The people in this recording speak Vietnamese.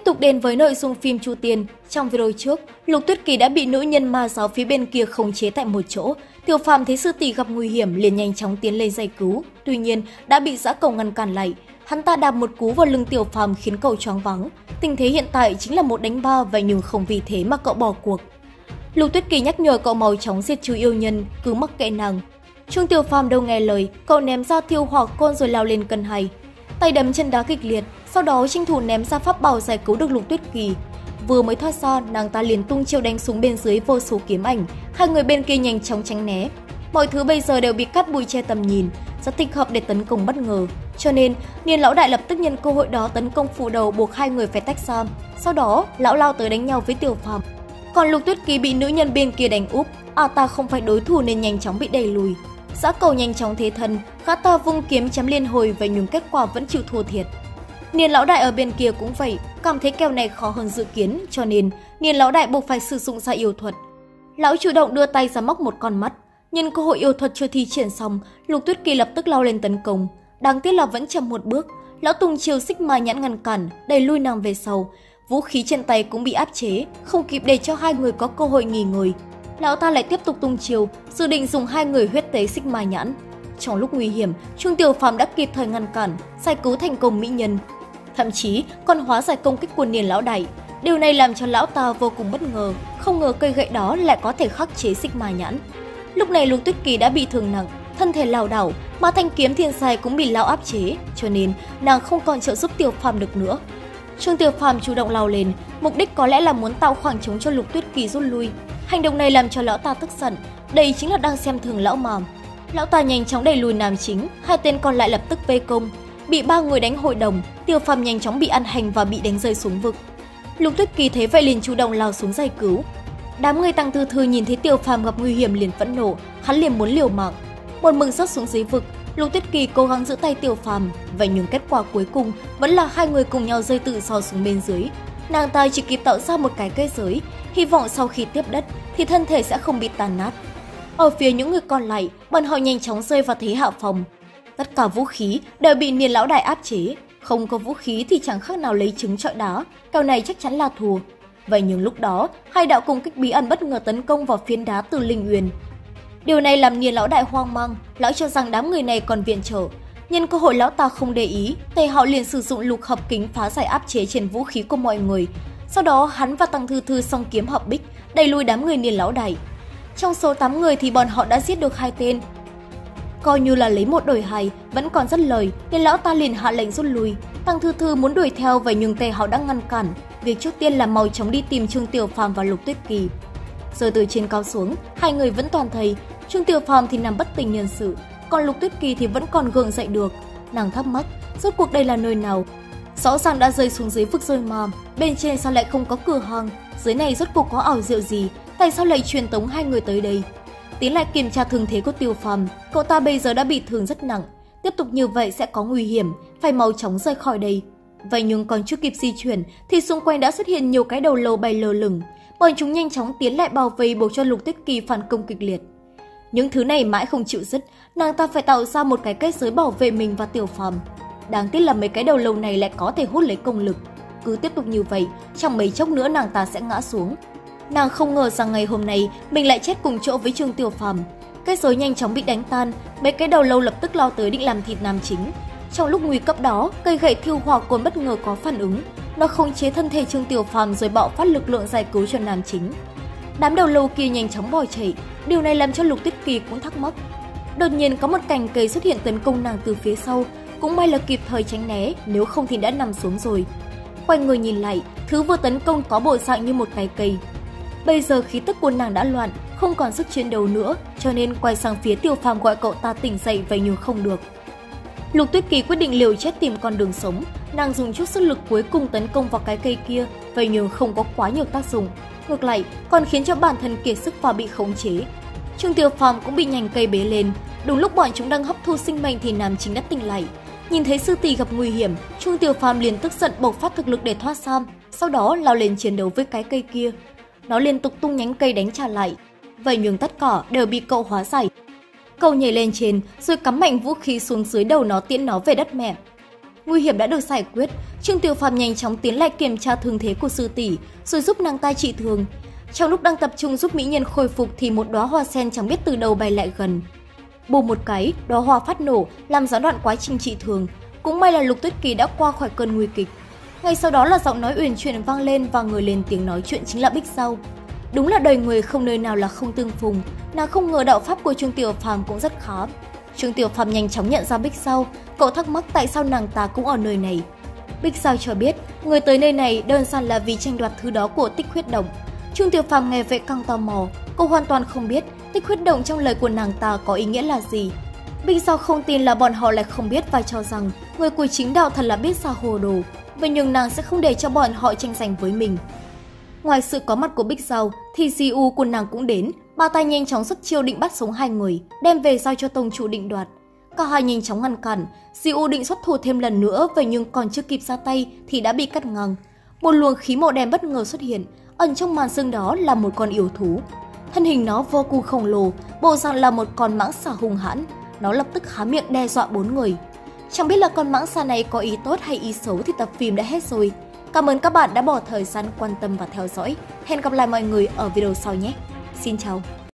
tục đến với nội dung phim Chu Tiên. Trong video trước, Lục Tuyết Kỳ đã bị nữ nhân ma giáo phía bên kia khống chế tại một chỗ. Tiểu Phàm thấy sư tỷ gặp nguy hiểm liền nhanh chóng tiến lên giải cứu. Tuy nhiên, đã bị Dã Cầu ngăn cản lại. Hắn ta đạp một cú vào lưng Tiểu Phàm khiến cậu choáng váng. Tình thế hiện tại chính là 1 đánh 3, vậy nhưng không vì thế mà cậu bỏ cuộc. Lục Tuyết Kỳ nhắc nhở cậu mau chóng diệt trừ yêu nhân, cứ mắc kệ nàng. Trương Tiểu Phàm đâu nghe lời, cậu ném ra thiêu hỏa côn rồi lao lên cân hay. Tay đấm chân đá kịch liệt, sau đó tranh thủ ném ra pháp bảo giải cứu được Lục Tuyết Kỳ. Vừa mới thoát ra, nàng ta liền tung chiêu đánh xuống bên dưới vô số kiếm ảnh, hai người bên kia nhanh chóng tránh né. Mọi thứ bây giờ đều bị cắt bụi che tầm nhìn, rất thích hợp để tấn công bất ngờ. Cho nên, Niên lão đại lập tức nhân cơ hội đó tấn công phủ đầu buộc hai người phải tách ra. Sau đó, lão lao tới đánh nhau với Tiểu Phàm. Còn Lục Tuyết Kỳ bị nữ nhân bên kia đánh úp, ta không phải đối thủ nên nhanh chóng bị đẩy lùi. Dã Cầu nhanh chóng thế thân, gã ta vung kiếm chém liên hồi vậy nhưng kết quả vẫn chịu thua thiệt. Niên lão đại ở bên kia cũng vậy, cảm thấy kèo này khó hơn dự kiến, cho nên Niên lão đại buộc phải sử dụng ra yêu thuật. Lão chủ động đưa tay ra móc một con mắt, nhân cơ hội yêu thuật chưa thi triển xong, Lục Tuyết Kỳ lập tức lao lên tấn công. Đáng tiếc là vẫn chậm một bước, lão tung chiêu xích ma nhãn ngăn cản, đẩy lui nàng về sau. Vũ khí trên tay cũng bị áp chế, không kịp để cho hai người có cơ hội nghỉ ngơi. Lão ta lại tiếp tục tung chiêu, dự định dùng hai người huyết tế xích ma nhãn. Trong lúc nguy hiểm, Trương Tiểu Phàm đã kịp thời ngăn cản, giải cứu thành công mỹ nhân. Thậm chí còn hóa giải công kích của Niên lão đại. Điều này làm cho lão ta vô cùng bất ngờ, không ngờ cây gậy đó lại có thể khắc chế xích ma nhãn. Lúc này Lục Tuyết Kỳ đã bị thương nặng, thân thể lảo đảo, mà thanh kiếm thiên sai cũng bị lão áp chế, cho nên nàng không còn trợ giúp Tiểu Phàm được nữa. Trương Tiểu Phàm chủ động lao lên, mục đích có lẽ là muốn tạo khoảng trống cho Lục Tuyết Kỳ rút lui. Hành động này làm cho lão ta tức giận, đây chính là đang xem thường lão mà. Lão ta nhanh chóng đẩy lùi nam chính, hai tên còn lại lập tức vây công. Bị 3 người đánh hội đồng, Tiểu Phàm nhanh chóng bị ăn hành và bị đánh rơi xuống vực. Lục Tuyết Kỳ thấy vậy liền chủ động lao xuống giải cứu. Đám người Tăng Thư Thư nhìn thấy Tiểu Phàm gặp nguy hiểm liền phẫn nộ, hắn liền muốn liều mạng. Một mừng rớt xuống dưới vực, Lục Tuyết Kỳ cố gắng giữ tay Tiểu Phàm, vậy nhưng kết quả cuối cùng vẫn là hai người cùng nhau rơi tự do xuống bên dưới. Nàng ta chỉ kịp tạo ra một cái kết giới, hy vọng sau khi tiếp đất thì thân thể sẽ không bị tàn nát. Ở phía những người còn lại, bọn họ nhanh chóng rơi vào thế hạ phòng. Tất cả vũ khí đều bị Niên lão đại áp chế, không có vũ khí thì chẳng khác nào lấy trứng trọi đá, kèo này chắc chắn là thua. Vậy nhưng lúc đó, hai đạo công kích bí ẩn bất ngờ tấn công vào phiến đá từ Linh Uyên. Điều này làm Niên lão đại hoang mang, lão cho rằng đám người này còn viện trợ. Nhân cơ hội lão ta không để ý, Tề Hạo liền sử dụng lục hợp kính phá giải áp chế trên vũ khí của mọi người. Sau đó hắn và Tăng Thư Thư song kiếm hợp bích, đẩy lùi đám người Niên lão đại. Trong số 8 người thì bọn họ đã giết được 2 tên. Coi như là lấy 1 đổi 2, vẫn còn rất lời, nên lão ta liền hạ lệnh rút lui. Tăng Thư Thư muốn đuổi theo vậy nhưng Tề Hạo đã ngăn cản. Việc trước tiên là mau chóng đi tìm Trương Tiểu Phàm và Lục Tuyết Kỳ. Rồi từ trên cao xuống, hai người vẫn toàn thấy Trương Tiểu Phàm thì nằm bất tỉnh nhân sự, còn Lục Tuyết Kỳ thì vẫn còn gượng dậy được. Nàng thắc mắc, rốt cuộc đây là nơi nào? Rõ ràng đã rơi xuống dưới vực rồi mà, bên trên sao lại không có cửa hàng? Dưới này rốt cuộc có ảo diệu gì? Tại sao lại truyền tống hai người tới đây? Tiến lại kiểm tra thương thế của Tiểu Phàm, cậu ta bây giờ đã bị thương rất nặng, tiếp tục như vậy sẽ có nguy hiểm, phải mau chóng rời khỏi đây. Vậy nhưng còn chưa kịp di chuyển thì xung quanh đã xuất hiện nhiều cái đầu lâu bay lơ lửng, bọn chúng nhanh chóng tiến lại bao vây buộc cho Lục Tuyết Kỳ phản công kịch liệt. Những thứ này mãi không chịu dứt, nàng ta phải tạo ra một cái kết giới bảo vệ mình và Tiểu Phàm. Đáng tiếc là mấy cái đầu lâu này lại có thể hút lấy công lực. Cứ tiếp tục như vậy, trong mấy chốc nữa nàng ta sẽ ngã xuống. Nàng không ngờ rằng ngày hôm nay mình lại chết cùng chỗ với Trương Tiểu Phàm. Kết giới nhanh chóng bị đánh tan, mấy cái đầu lâu lập tức lao tới định làm thịt nam chính. Trong lúc nguy cấp đó, cây gậy thiêu hỏa côn bất ngờ có phản ứng, nó khống chế thân thể Trương Tiểu Phàm rồi bạo phát lực lượng giải cứu cho nam chính. Đám đầu lâu kia nhanh chóng bỏ chạy, điều này làm cho Lục Tuyết Kỳ cũng thắc mắc. Đột nhiên có một cành cây xuất hiện tấn công nàng từ phía sau, cũng may là kịp thời tránh né, nếu không thì đã nằm xuống rồi. Quay người nhìn lại, thứ vừa tấn công có bộ dạng như một cái cây. Bây giờ khí tức của nàng đã loạn, không còn sức chiến đấu nữa, cho nên quay sang phía Tiểu Phàm gọi cậu ta tỉnh dậy vậy nhưng không được. Lục Tuyết Kỳ quyết định liều chết tìm con đường sống, nàng dùng chút sức lực cuối cùng tấn công vào cái cây kia, vậy nhưng không có quá nhiều tác dụng, ngược lại còn khiến cho bản thân kiệt sức và bị khống chế. Trương Tiểu Phàm cũng bị nhành cây bế lên, đúng lúc bọn chúng đang hấp thu sinh mệnh thì nam chính đã tỉnh lại. Nhìn thấy sư tỷ gặp nguy hiểm, Trương Tiểu Phàm liền tức giận bộc phát thực lực để thoát ra, sau đó lao lên chiến đấu với cái cây kia. Nó liên tục tung nhánh cây đánh trả lại, vậy nhưng tất cả đều bị cậu hóa giải. Cậu nhảy lên trên rồi cắm mạnh vũ khí xuống dưới đầu nó tiễn nó về đất mẹ. nguy hiểm đã được giải quyết, Trương Tiểu Phàm nhanh chóng tiến lại kiểm tra thương thế của sư tỷ, rồi giúp nàng ta trị thương. Trong lúc đang tập trung giúp mỹ nhân khôi phục thì một đóa hoa sen chẳng biết từ đâu bay lại gần. Bùm một cái, đóa hoa phát nổ, làm gián đoạn quá trình trị thương. Cũng may là Lục Tuyết Kỳ đã qua khỏi cơn nguy kịch. Ngay sau đó là giọng nói uyển chuyển vang lên và người lên tiếng nói chuyện chính là Bích Dao. Đúng là đời người không nơi nào là không tương phùng, nàng không ngờ đạo pháp của Trương Tiểu Phàm cũng rất khá. Trương Tiểu Phàm nhanh chóng nhận ra Bích Dao, cậu thắc mắc tại sao nàng ta cũng ở nơi này. Bích Dao cho biết, người tới nơi này đơn giản là vì tranh đoạt thứ đó của Tích Huyết Động. Trương Tiểu Phàm nghe vậy càng tò mò, cô hoàn toàn không biết Tích Huyết Động trong lời của nàng ta có ý nghĩa là gì. Bích Dao không tin là bọn họ lại không biết và cho rằng người của chính đạo thật là biết sao hồ đồ, vậy nhưng nàng sẽ không để cho bọn họ tranh giành với mình. Ngoài sự có mặt của Bích Dao thì Jiu của nàng cũng đến, bà ta nhanh chóng xuất chiêu định bắt sống hai người, đem về giao cho tông chủ định đoạt. Cả hai nhanh chóng ngăn cản, Jiu định xuất thủ thêm lần nữa, vậy nhưng còn chưa kịp ra tay thì đã bị cắt ngang. Một luồng khí màu đen bất ngờ xuất hiện, ẩn trong màn sương đó là một con yêu thú. Thân hình nó vô cùng khổng lồ, bộ dạng là một con mãng xà hung hãn, nó lập tức há miệng đe dọa bốn người. Chẳng biết là con mãng xà này có ý tốt hay ý xấu thì tập phim đã hết rồi. Cảm ơn các bạn đã bỏ thời gian quan tâm và theo dõi. Hẹn gặp lại mọi người ở video sau nhé. Xin chào!